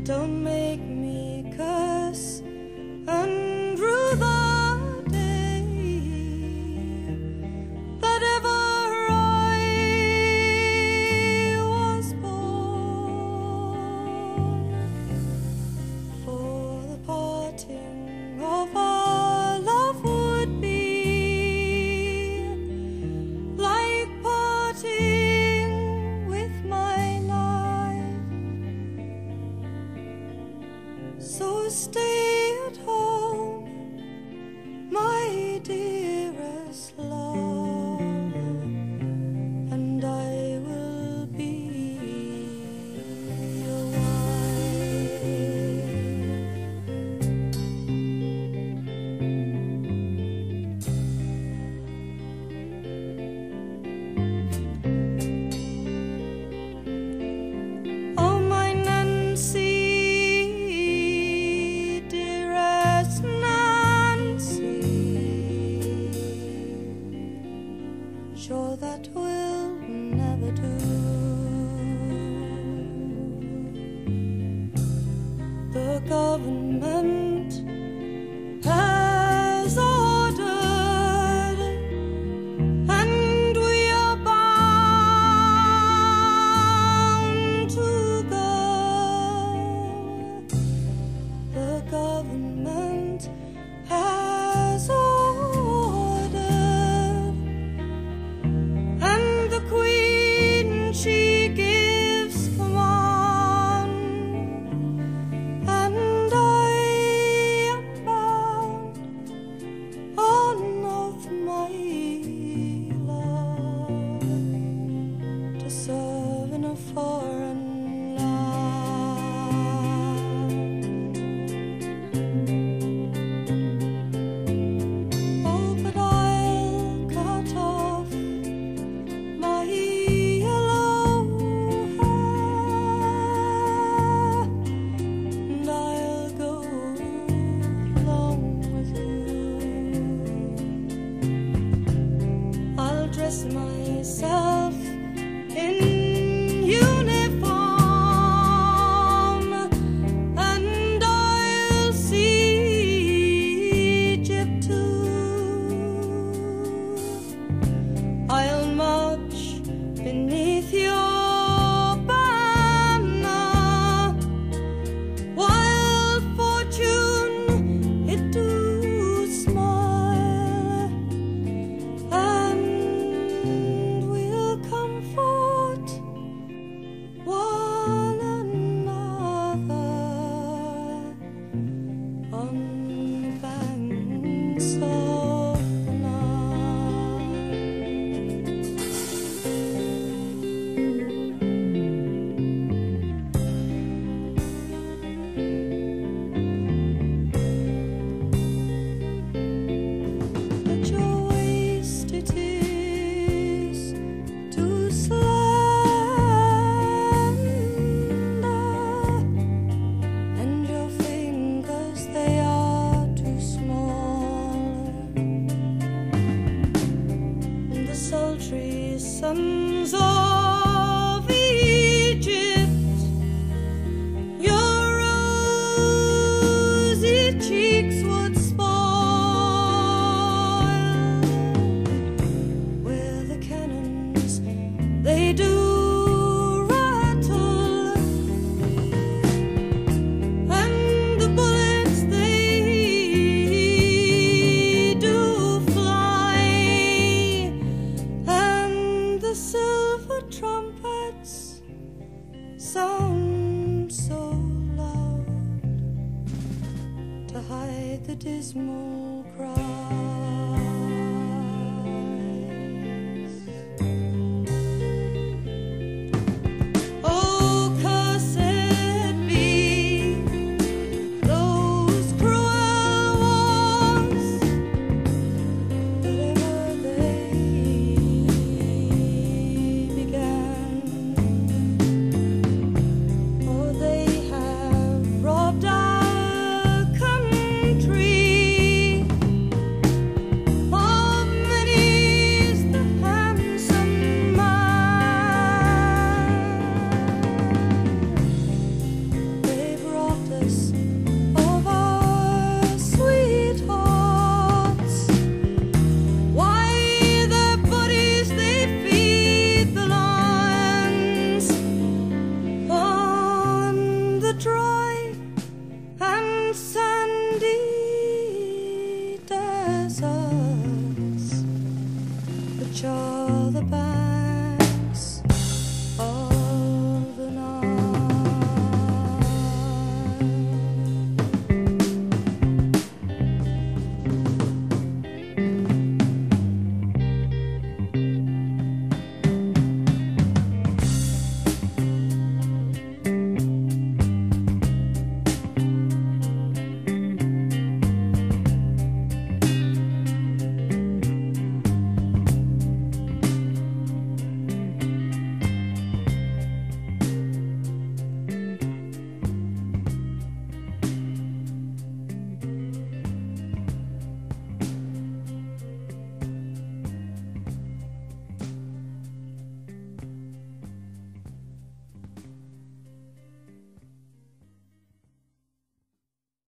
Don't make me curse and rue the day that ever I was born. For the parting of our love would be like parting with my life. So stay at home, my dearest love, and I will be your wife. Oh, my Nancy, sure that will never do. The government has ordered, and we are bound to go. The government has ordered, and the Queen, she gives command, and I am bound on oath, my love, to serve in a foreign land. Oh, but I'll cut off my yellow hair, and I'll go along with you. I'll dress myself in uniform, and I'll see Egypt too. I'll march beneath your banner, while fortune it do smile, and we'll comfort one another on the banks of the Nile. At your waist it is too slender, and your fingers, they are too small. The sultry suns of Egypt your rosy cheeks would spoil, where the cannons, they do rattle, and the bullets, they do fly, and the silver trumpets sound so loud to hide the dismal crowd.